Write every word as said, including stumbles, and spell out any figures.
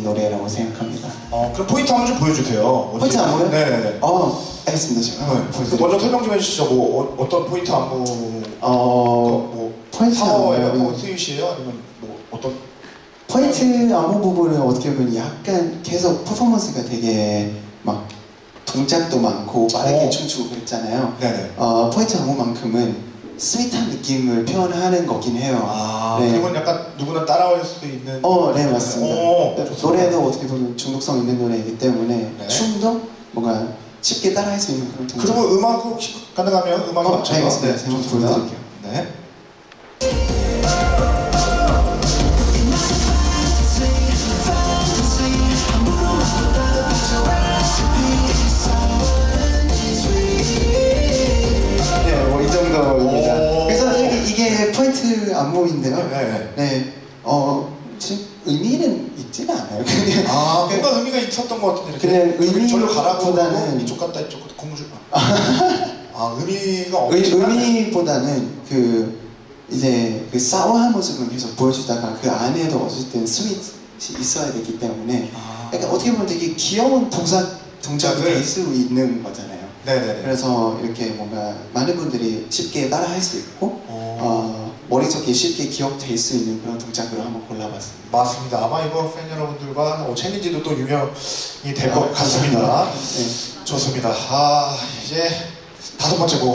노래라고 생각합니다. 어, 그럼 포인트 한번 좀 보여주세요. 포인트 안무요? 네네네. 어, 알겠습니다. 제가 네. 먼저 설명 좀 해주시죠. 뭐 어, 어떤 포인트 안무? 어, 뭐 포인트 사워예요? 안무는 뭐 스윗이에요? 아니면 뭐 어떤? 포인트 안무 부분은 어떻게 보면 약간 계속 퍼포먼스가 되게 막 동작도 많고 빠르게 오. 춤추고 그랬잖아요. 네네. 어, 포인트 안무만큼은 스윗한 느낌을 표현하는 거긴 해요. 아, 네. 그러면 약간 누구나 따라올 수 있는. 어, 네, 맞습니다. 오, 네, 노래도 어떻게 보면 중독성 있는 노래이기 때문에 네. 춤도 뭔가 쉽게 따라할 수 있는 그런 동작. 그리고 음악 혹시 가능하면 음악에 어, 맞춰서. 알겠습니다. 네, 제가 한번 좋습니다. 보여드릴게요. 네. 네, 뭐 이 정도입니다. 오. 그래서 이게, 이게 포인트 안무인데요. 네, 네. 네, 어, 지금 의미는 있지는 않아요. 그냥 아, 뭔가 의미가 있었던 것 같은데 이렇게. 그냥 의미 절로 가라고 보다는- 이쪽 갔다 이쪽 갔다 공주. 아, 의미가 의, 없지만. 의미보다는 그 이제 그 사워한 모습을 계속 보여주다가 그 안에도 어쨌든 스윗이 있어야 되기 때문에 아. 약간 어떻게 보면 되게 귀여운 동작 동작이 네. 될 수 있는 거잖아요. 네네네. 그래서 이렇게 뭔가 많은 분들이 쉽게 따라할 수 있고 오. 어, 머릿속에 쉽게 기억될 수 있는 그런 동작으로 한번 골라봤습니다. 맞습니다. 아마 이거 팬 여러분들과 어, 챌린지도 또 유명이 될 것 아, 같습니다. 네. 좋습니다. 아, 이제 다섯 번째 곡.